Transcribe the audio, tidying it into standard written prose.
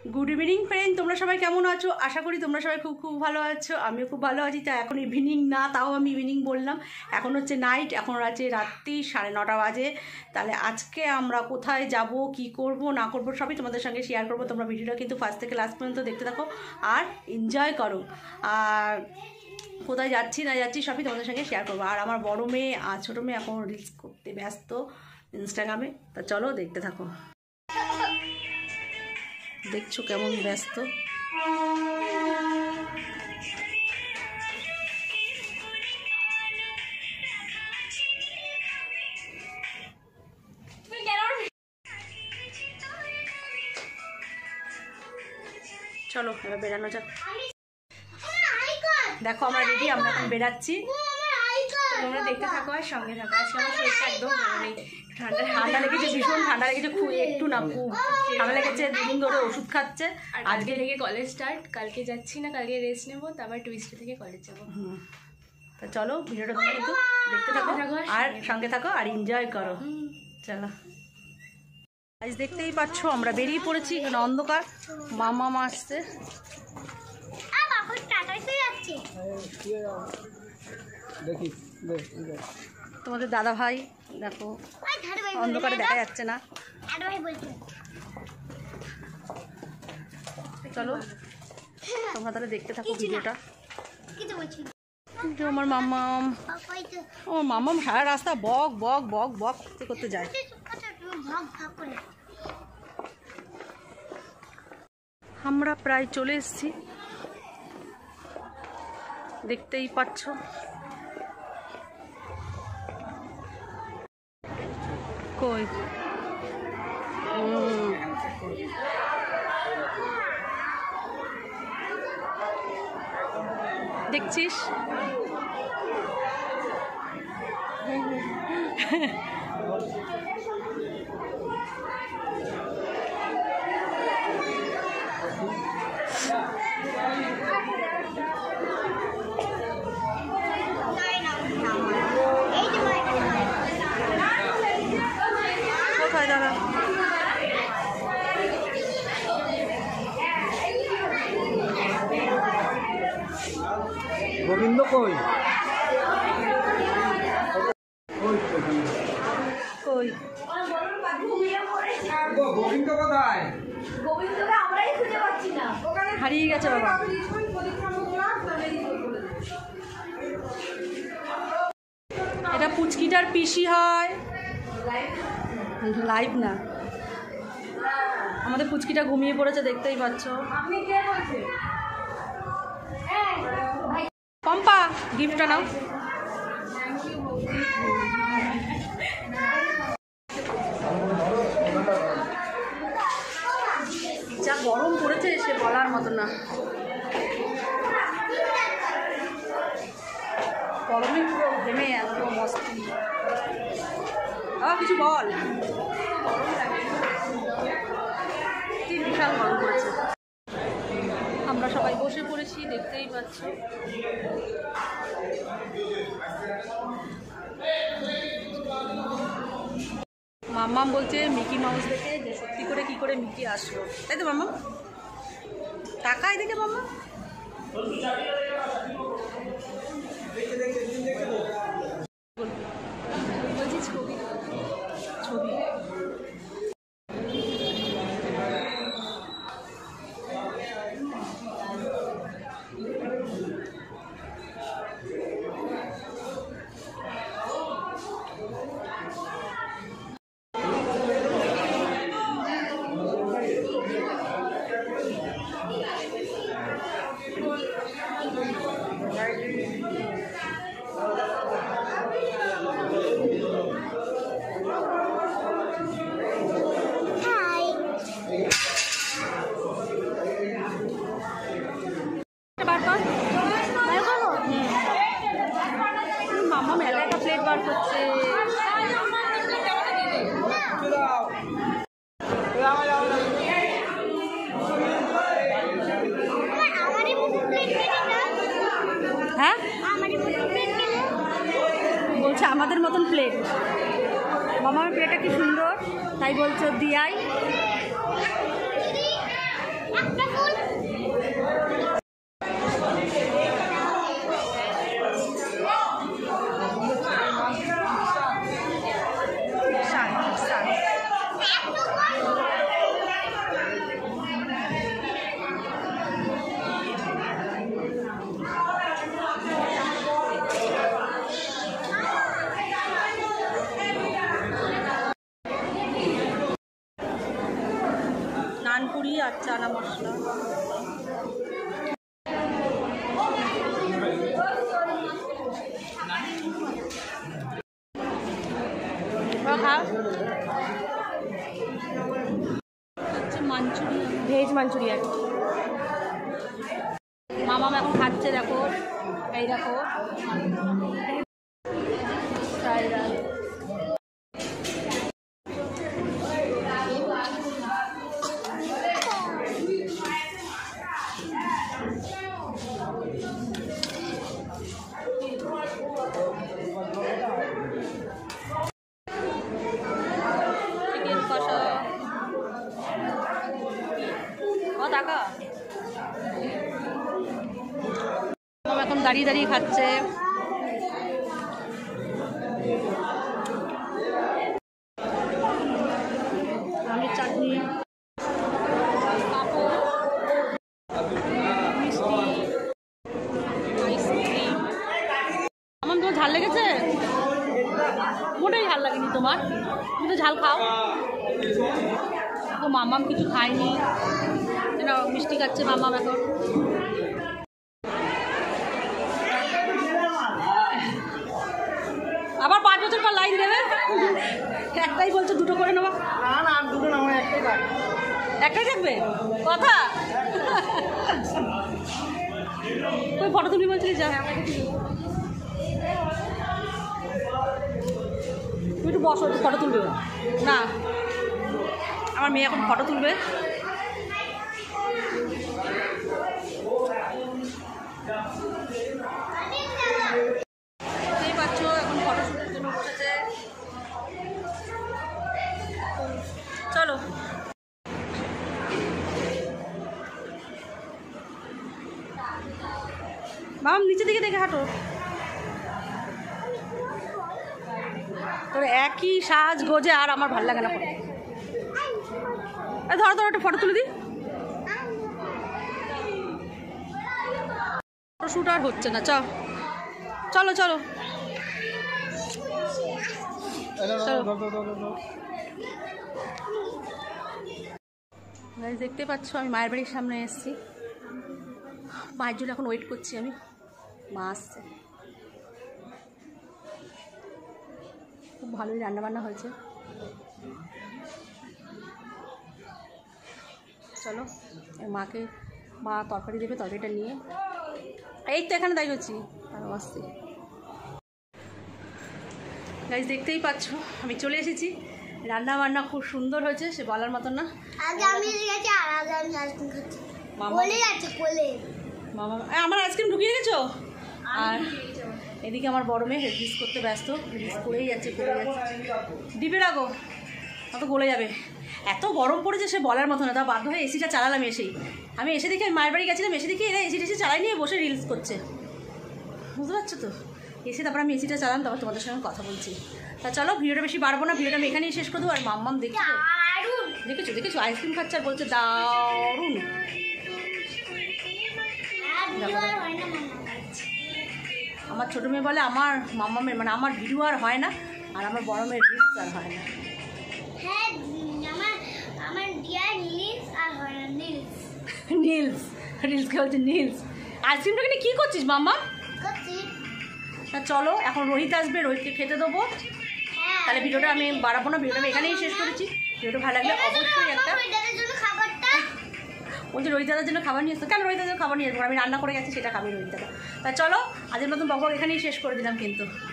Good evening friend, তোমরা সবাই কেমন আছো? আশা করি তোমরা সবাই খুব খুব ভালো আছো। আমিও খুব ভালো আছি। তা এখন ইভিনিং না, তাও আমি ইভিনিং বললাম। এখন হচ্ছে নাইট, এখন আছে রাত্রি 9:30 বাজে। তাহলে আজকে আমরা কোথায় যাব, কি করব না করব সবই তোমাদের সঙ্গে শেয়ার করব। তোমরা ভিডিওটা কিন্তু ফার্স্ট থেকে লাস্ট পর্যন্ত দেখতে থাকো আর এনজয় করো। আর কোথায় যাচ্ছি না যাচ্ছি সবই তোমাদের সঙ্গে শেয়ার করবো। আর আমার বড় মেয়ে আর ছোটো মেয়ে এখন রিলস করতে ব্যস্ত ইনস্টাগ্রামে। তা চলো দেখতে থাকো। দেখছো কেমন ব্যস্ত। চলো এবার বেরানো যাক। দেখো আমরা রেডি, আমরা এখন বেরাচ্ছি। তোমরা দেখতে থাকো আর সঙ্গে থাকো। আজকে আমার শরীরটা একদম ভালো নেই, ঠান্ডা লেগেছে, ভীষণ ঠান্ডা লেগেছে। খুব একটু না, খুব ঠান্ডা লেগেছে। 2 দিন ধরে ওষুধ খাচ্ছে। আর আজকে থেকে কলেজ স্টার্ট, কালকে যাচ্ছি না, কালকে রেস্ট নেবো, তারপর টুইসডে থেকে কলেজ যাবো। তা চলো ভিডিওটা তোমরা কিন্তু দেখতে থাকো আর সঙ্গে থাকো আর এনজয় করো। চলো আজ দেখতেই পাচ্ছ আমরা বেরিয়ে পড়েছি। এখানে অন্ধকার, মামা আসছে। তোমাদের দাদা ভাই দেখো অন্ধকারে দেখা যাচ্ছে না। চলো তোমরা তাহলে দেখতে থাকো ভিডিওটা। আমার মাম্মাম, আমার মাম্মাম সারা রাস্তা বক বক বক বক করতে করতে যায়। আমরা প্রায় চলে এসেছি, দেখতেই পাচ্ছ। কই দেখছিস? কোথায় দাঁড়া? গোবিন্দ কই? কই গোবিন্দ কোথায়? গোবিন্দকে আমরাই খুঁজে পাচ্ছি না, হারিয়ে গেছে বাবা। এটা পুচকিটার পিসি হয়। লাইভ না, আমাদের পুচকিটা ঘুমিয়ে পড়েছে, দেখতেই পাচ্ছ। পম্পা গিফটটা নাও। যা গরম পড়েছে সে বলার মতো না। গরমে পুরো ঘেমে একদম মস্তি। আবার কিছু বল। কি বিশাল গরম পড়েছে। আমরা সবাই বসে পড়েছি, দেখতেই পাচ্ছ। মাম্মাম বলছে মিকি মাউস দেখে যে সত্যি করে কি করে মিকি আসলো, তাই তো মাম্মা? টাকায় দেখে মাম্মা বলছি ছবি ছবি। মাম্মা মেলা একটা প্লেট বার করছে। হ্যাঁ বলছে আমাদের মতন প্লেট। মামার প্লেটটা কি সুন্দর, তাই বলছো দিয়াই। মুড়ি আর চানা মশলা। মাঞ্চুরিয়ান, ভেজ মাঞ্চুরিয়ান। মামা এখন খাচ্ছে, দেখো এই দেখো ফ্রাইড রাইস। চিকেন কষা, ও টাকা এখন দাঁড়িয়ে দাঁড়িয়ে খাচ্ছে। আমের চাটনি, পাঁপড়, মিষ্টি, আইসক্রিম। আমার তোমার ঝাল লেগেছে? মোটেই ঝাল লাগেনি তোমার, তুমি তো ঝাল খাও। মামাম কিছু খায়নি, মিষ্টি খাচ্ছে মামাম এখন। আবার 5 বছর পর লাইন দেবে। একটাই বলছো, দুটো করে নেবা? না না, দুটো না, আমার একটাই কাজ। একটাই থাকবে কথা। তুই ফটো তুলবি বলছিলি, যা তুই একটু বসো, ফটো তুলবে না? আমার মেয়ে এখন ফটো তুলবে। বুঝতেই পারছো এখন ফটো শুটের জন্য বসেছে। চলো মাম, নিচে দিকে দেখে হাঁটো। তোর একই সাজ গোজে আর আমার ভালো লাগে না। ধরো ধরো, একটা ফটো তুলে দিই। ফটো শ্যুট আর হচ্ছে না, চলো চলো চলো। দেখতে পাচ্ছ আমি মায়ের বাড়ির সামনে এসেছি। মায়ের জন্য এখন ওয়েট করছি আমি, মা আসছে। খুব ভালোই রান্নাবান্না হয়েছে। চলো মাকে, মা তরকারি দেবে, তরকারিটা নিয়ে এই তো এখানে দাঁড়িয়ে হচ্ছি। আরও আসছি গাইজ, দেখতেই পাচ্ছ আমি চলে এসেছি। রান্না বান্না খুব সুন্দর হয়েছে, সে বলার মতন না। মামা আমার আইসক্রিম ঢুকিয়ে রেখেছো? আর এদিকে আমার বড় মেয়ে রিলস করতে ব্যস্ত, রিলস করেই যাচ্ছে ডিপে রাখো, অত গলে যাবে। এত গরম পড়েছে সে বলার মতো না, তা বাধ্য হয়ে এসিটা চালালাম। এসেই আমি দেখি, আমি মায়ের বাড়ি গেছিলাম, এসে দেখি এরা এসি টেসি চালাই নিয়ে বসে রিলস করছে, বুঝতে পারছো তো? এসে তারপর আমি এসিটা চালাম, তারপর তোমাদের সঙ্গে কথা বলছি। তা চলো, ভিডিওটা বেশি বাড়বো না, ভিডিওটা আমি এখানেই শেষ করে দেবো। আর মাম্মাম দেখেছো আইসক্রিম খাচ্ছে আর বলছে দারুণ। আমার ছোটো মেয়ে বলে আমার মাম্মামের, মানে আমার ভিডিও আর হয় না, আর আমার বড় মেয়ের রিলস আর হয় না। নীলস, রিলসকে বলছে নীলস। আইসক্রিমটা কিনে কী করছিস মাম্মা? তা চলো এখন রোহিত আসবে, রোহিতকে খেতে দেবো। তাহলে ভিডিওটা আমি বাড়াবো না, ভিডিওটা আমি এখানেই শেষ করেছি। ভিডিওটা ভালো লাগলে অবশ্যই একটা বলছি রোহিত দাদার জন্য খাবার নিয়ে আসতো। কেন রোহিত দাদার খাবার নিয়ে আসবো? আমি রান্না করে গেছি, সেটা খাবি রোহিত দাদা। তা চলো আজকের নতুন ব্লগ এখানেই শেষ করে দিলাম কিন্তু।